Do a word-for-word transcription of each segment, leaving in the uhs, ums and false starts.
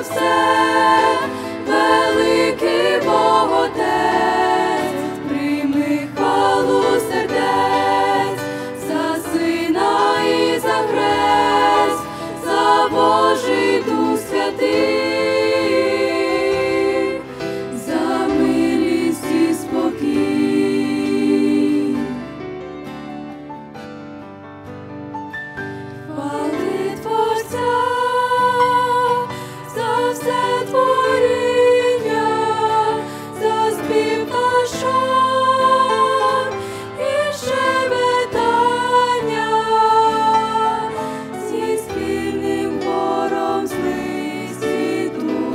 все, великий Бог Отець, прийми хвалу сердець, за Сина і за Хрест, за Божий Дух Святий, за милість і спокій. Хвали Творця за все творіння, за спів пташок і щебетання, зі спільним хором злий світу,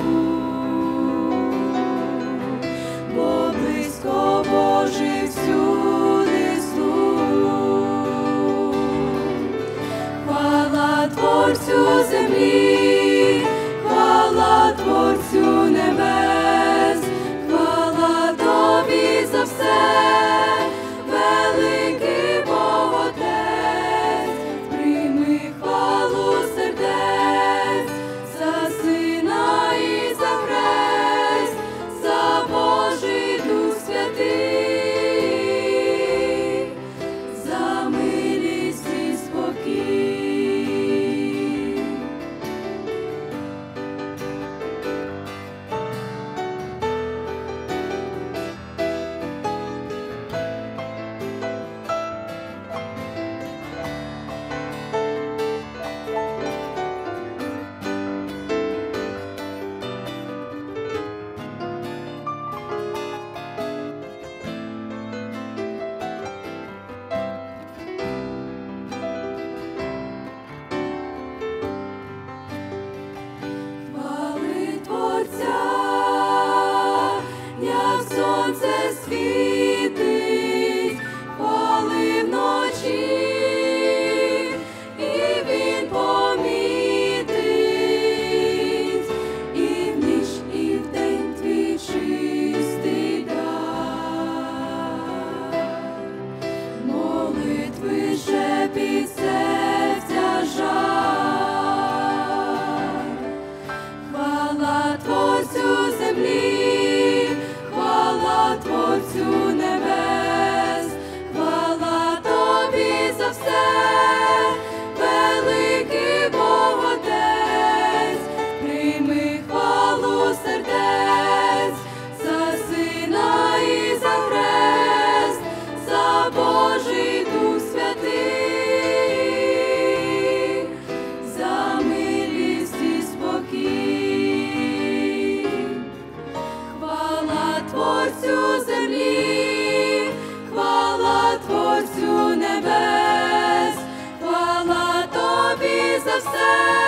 бо близько Божий всюди слух. Хвала Творцю землі, хвала Творцю небес, хвала Тобі за все, великий Бог Отець, прийми хвалу сердець, за Сина і за Хрест, за Божий Дух Святий, за милість і спокій. Хвали Творця, як сонце світить, хвали вночі, і він помітить, і в ніч, і в день твій чистий дар, молитви шепіт серця жар. Хвала Творцю землі, хвала Творцю небес, хвала Тобі за все, великий Бог Отець, прийми хвалу сердець, за Сина і за Хрест, за Божий Дух Святий, за милість і спокій. Хвала Творцю землі, хвала Творцю небес, хвала Тобі за все,